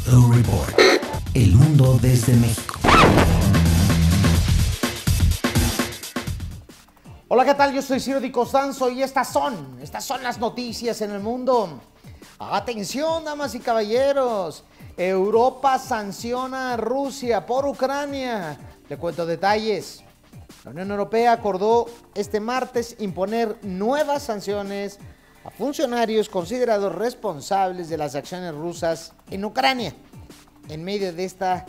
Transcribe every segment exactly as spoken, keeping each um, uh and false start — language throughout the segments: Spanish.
C O Report. El mundo desde México. Hola, ¿qué tal? Yo soy Ciro Di Costanzo y estas son, estas son las noticias en el mundo. Atención, damas y caballeros. Europa sanciona a Rusia por Ucrania. Le cuento detalles. La Unión Europea acordó este martes imponer nuevas sanciones a funcionarios considerados responsables de las acciones rusas en Ucrania. En medio de esta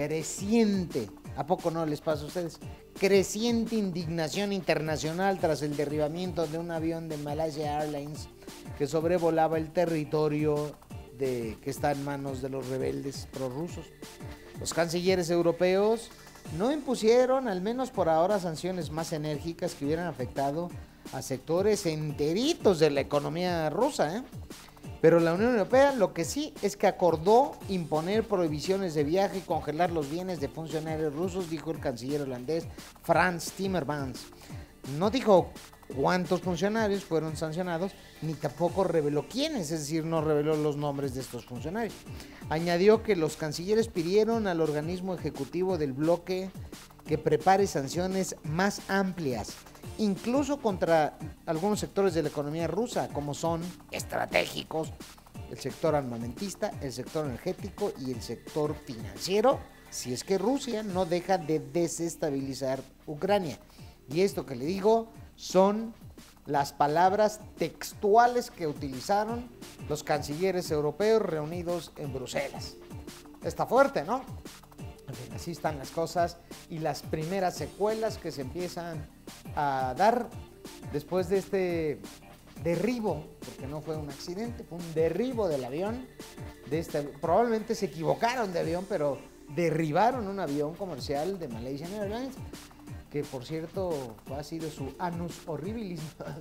creciente, ¿a poco no les pasa a ustedes? Creciente indignación internacional tras el derribamiento de un avión de Malaysia Airlines que sobrevolaba el territorio de, que está en manos de los rebeldes prorrusos. Los cancilleres europeos no impusieron, al menos por ahora, sanciones más enérgicas que hubieran afectado a sectores enteritos de la economía rusa, ¿eh? Pero la Unión Europea lo que sí es que acordó imponer prohibiciones de viaje y congelar los bienes de funcionarios rusos, dijo el canciller holandés Frans Timmermans. No dijo cuántos funcionarios fueron sancionados, ni tampoco reveló quiénes, es decir, no reveló los nombres de estos funcionarios. Añadió que los cancilleres pidieron al organismo ejecutivo del bloque que prepare sanciones más amplias, incluso contra algunos sectores de la economía rusa, como son estratégicos, el sector armamentista, el sector energético y el sector financiero, si es que Rusia no deja de desestabilizar Ucrania. Y esto que le digo son las palabras textuales que utilizaron los cancilleres europeos reunidos en Bruselas. Está fuerte, ¿no? En fin, así están las cosas y las primeras secuelas que se empiezan a dar después de este derribo, porque no fue un accidente, fue un derribo del avión. De este, probablemente se equivocaron de avión, pero derribaron un avión comercial de Malaysia Airlines, que por cierto ha sido su annus horribilis,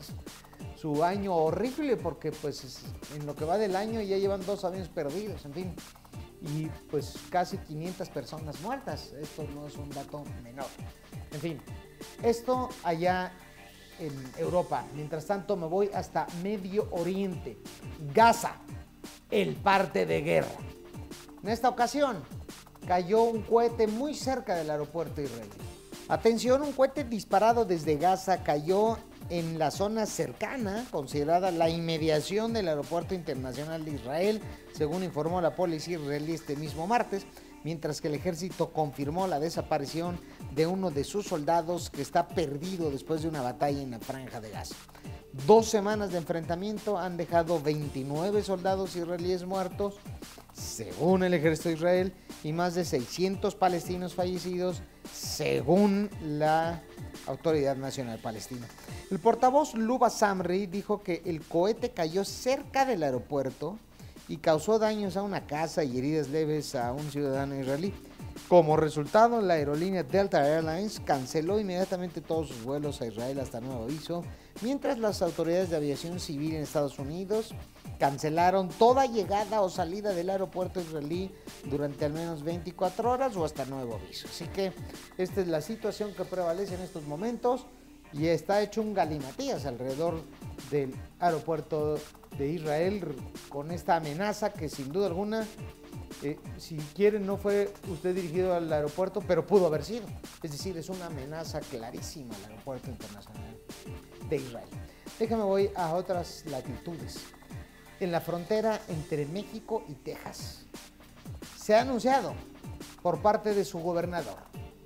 su año horrible, porque pues en lo que va del año ya llevan dos aviones perdidos, en fin. Y pues casi quinientas personas muertas. Esto no es un dato menor. En fin, esto allá en Europa. Mientras tanto me voy hasta Medio Oriente. Gaza, el parte de guerra. En esta ocasión cayó un cohete muy cerca del aeropuerto israelí. Atención, un cohete disparado desde Gaza cayó en la zona cercana, considerada la inmediación del Aeropuerto Internacional de Israel, según informó la policía israelí este mismo martes, mientras que el ejército confirmó la desaparición de uno de sus soldados que está perdido después de una batalla en la Franja de Gaza. Dos semanas de enfrentamiento han dejado veintinueve soldados israelíes muertos, según el ejército de Israel, y más de seiscientos palestinos fallecidos, según la Autoridad Nacional Palestina. El portavoz Luba Samri dijo que el cohete cayó cerca del aeropuerto y causó daños a una casa y heridas leves a un ciudadano israelí. Como resultado, la aerolínea Delta Airlines canceló inmediatamente todos sus vuelos a Israel hasta nuevo aviso, mientras las autoridades de aviación civil en Estados Unidos cancelaron toda llegada o salida del aeropuerto israelí durante al menos veinticuatro horas o hasta nuevo aviso. Así que esta es la situación que prevalece en estos momentos y está hecho un galimatías alrededor del aeropuerto de Israel con esta amenaza que sin duda alguna, eh, si quieren, no fue usted dirigido al aeropuerto, pero pudo haber sido. Es decir, es una amenaza clarísima al aeropuerto internacional de Israel. Déjame voy a otras latitudes. En la frontera entre México y Texas, se ha anunciado por parte de su gobernador.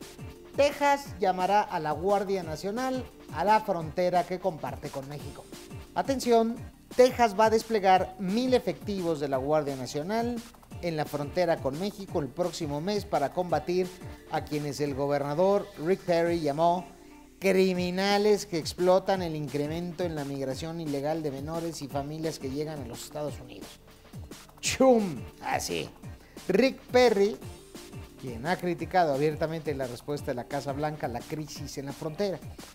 Texas llamará a la Guardia Nacional a la frontera que comparte con México. Atención, Texas va a desplegar mil efectivos de la Guardia Nacional en la frontera con México el próximo mes para combatir a quienes el gobernador Rick Perry llamó criminales que explotan el incremento en la migración ilegal de menores y familias que llegan a los Estados Unidos. ¡Chum! Así. Rick Perry, quien ha criticado abiertamente la respuesta de la Casa Blanca a la crisis en la frontera,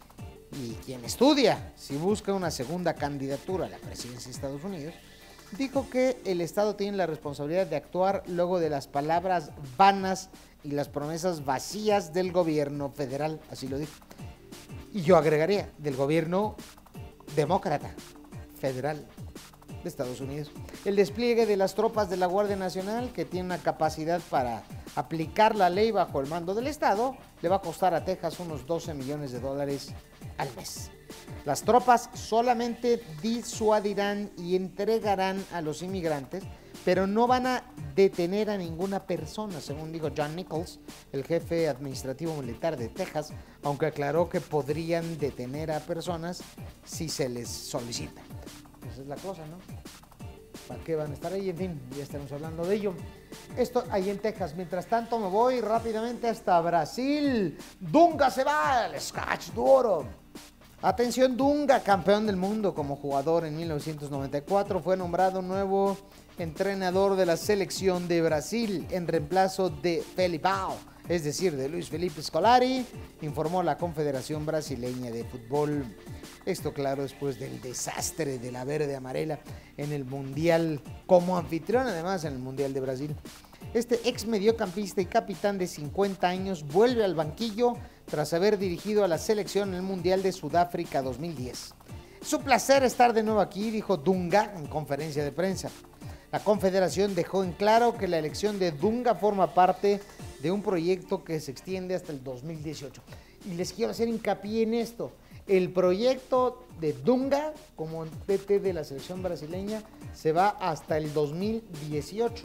y quien estudia si busca una segunda candidatura a la presidencia de Estados Unidos, dijo que el Estado tiene la responsabilidad de actuar luego de las palabras vanas y las promesas vacías del gobierno federal, así lo dijo. Y yo agregaría, del gobierno demócrata federal de Estados Unidos. El despliegue de las tropas de la Guardia Nacional, que tiene una capacidad para aplicar la ley bajo el mando del Estado, le va a costar a Texas unos doce millones de dólares al mes. Las tropas solamente disuadirán y entregarán a los inmigrantes, pero no van a detener a ninguna persona, según dijo John Nichols, el jefe administrativo militar de Texas, aunque aclaró que podrían detener a personas si se les solicita. Esa es la cosa, ¿no? ¿Para qué van a estar ahí? En fin, ya estaremos hablando de ello. Esto ahí en Texas. Mientras tanto, me voy rápidamente hasta Brasil. Dunga se va, el Scratch duro. Atención, Dunga, campeón del mundo como jugador en mil novecientos noventa y cuatro, fue nombrado nuevo entrenador de la selección de Brasil en reemplazo de Felipao, es decir, de Luis Felipe Scolari, informó la Confederación Brasileña de Fútbol. Esto, claro, después del desastre de la verde amarela en el Mundial, como anfitrión además en el Mundial de Brasil. Este ex mediocampista y capitán de cincuenta años vuelve al banquillo tras haber dirigido a la selección en el Mundial de Sudáfrica dos mil diez. Es un placer estar de nuevo aquí, dijo Dunga en conferencia de prensa. La Confederación dejó en claro que la elección de Dunga forma parte de un proyecto que se extiende hasta el dos mil dieciocho. Y les quiero hacer hincapié en esto. El proyecto de Dunga como T T de la selección brasileña se va hasta el dos mil dieciocho.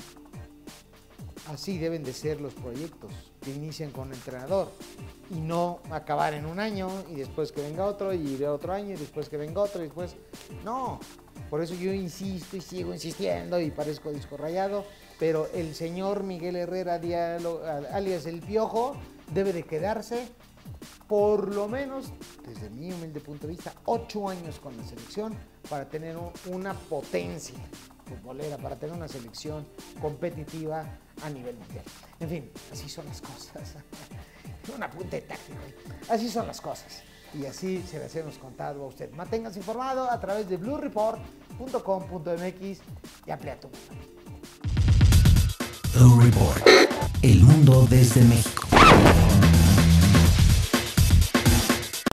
Así deben de ser los proyectos que inician con el entrenador y no acabar en un año y después que venga otro y de otro año y después que venga otro y después... No, por eso yo insisto y sigo insistiendo y parezco disco rayado, pero el señor Miguel Herrera, alias El Piojo, debe de quedarse por lo menos, desde mi humilde punto de vista, ocho años con la selección para tener una potencia futbolera, para tener una selección competitiva a nivel mundial. En fin, así son las cosas. Un apunte táctico. Así son las cosas. Y así se las hemos contado a usted. Manténgase informado a través de blue report punto com punto m x y amplía tu mundo. Blue Report. El mundo desde México.